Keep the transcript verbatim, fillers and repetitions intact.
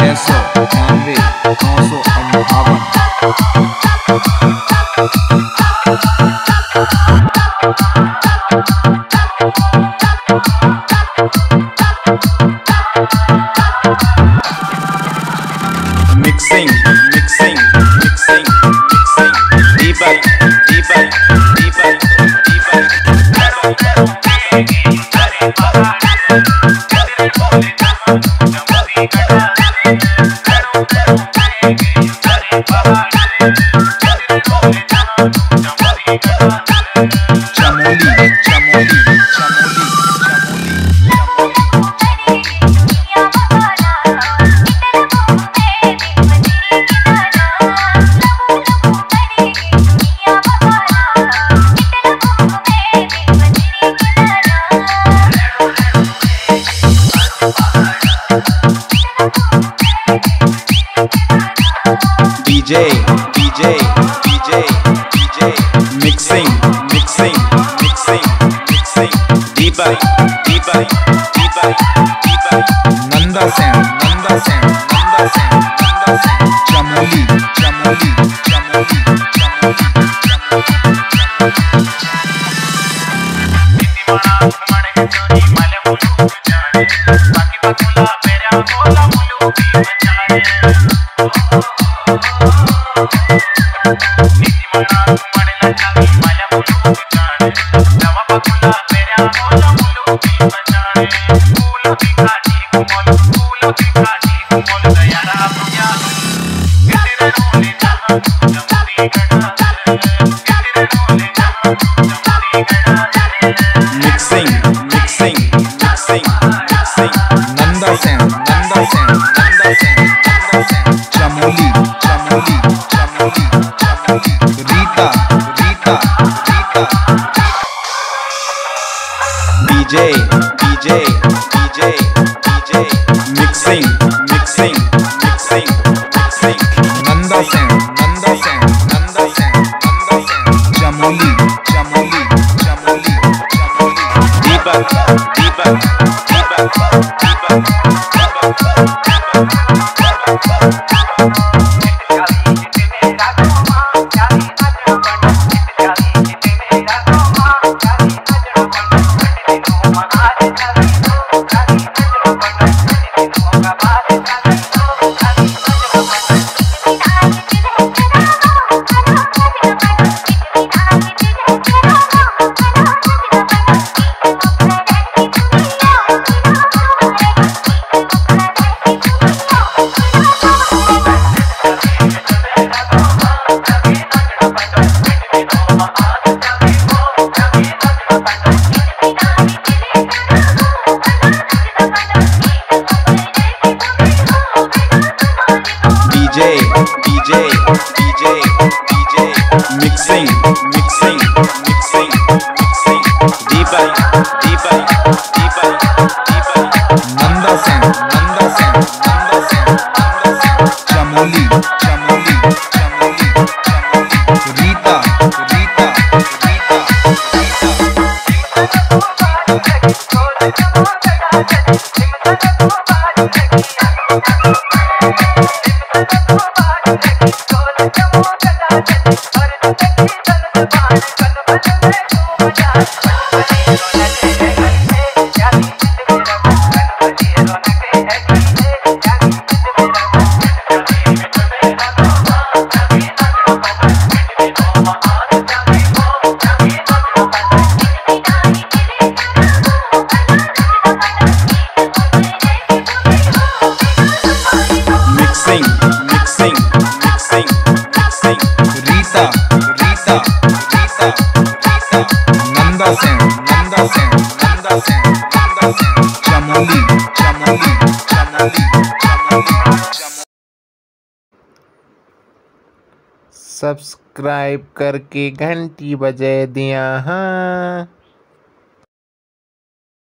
छः सौ बानवे नौ सौ अंठावन। Mixing, mixing, mixing, mixing. Deeper, deeper, deeper, deeper. Chamoli Chamoli Chamoli D J, D J, D J, D J. Mixing, mixing, mixing, mixing. Deeper, deeper, deeper, deeper. Nanda Sen Nanda Sen Nanda Sen Nanda Sen Chamoli Chamoli Chamoli Chamoli Mixing, mixing, mixing, mixing. Nanda Sen Nanda Sen Nanda Sen Nanda Sen Chamoli Chamoli Chamoli Chamoli Rita Rita Rita D J, D J, D J, D J. Mixing, mixing, mixing, mixing. Nanda Sen Nanda Sen Nanda Sen Nanda Sen Chamoli Chamoli Chamoli Chamoli Deeper, deeper, deeper, deeper, D J, D J, D J, D J. Mixing, mixing, mixing, mixing. Deeper, deeper, deeper, deeper. Nanda Sen Nanda Sen Nanda Sen Nanda Sen Chamoli Chamoli Chamoli Chamoli Rita Rita Rita Mixing, mixing, mixing, mixing. Rita Rita Rita Rita Nanda Sen Nanda Sen Nanda Sen Nanda Sen Chamoli Chamoli Chamoli Chamoli subscribe करके घंटी बजे दिया हाँ।